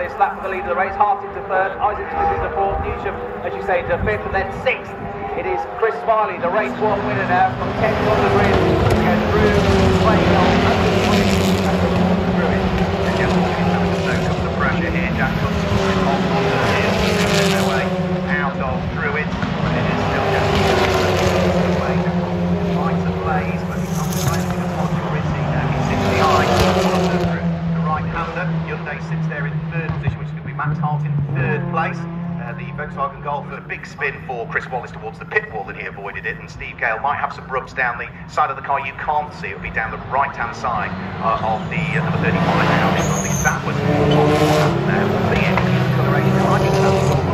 this lap for the lead of the race. Hart into third, Isaac Smith into fourth, Newsham, as you say, into fifth, and then sixth. It is Chris Smiley, the race one winner now, from 10th on the grid. Goes through, playing on, through it. And just so comes the pressure here. Jack Cook is on the hill. There's no way out of through it, but it is still just lights ablaze, but he's not complaining as much, or is he? No, he sits behind the right-hander. Hyundai sits there in third position, which is going to be Max Hart in third place. The Volkswagen Golf got a big spin for Chris Wallace towards the pit wall, and he avoided it. And Steve Gale might have some rubs down the side of the car. You can't see it. It'll be down the right-hand side of the number 35 Audi. So I think that was what happened there. But yeah, coloration. I think that's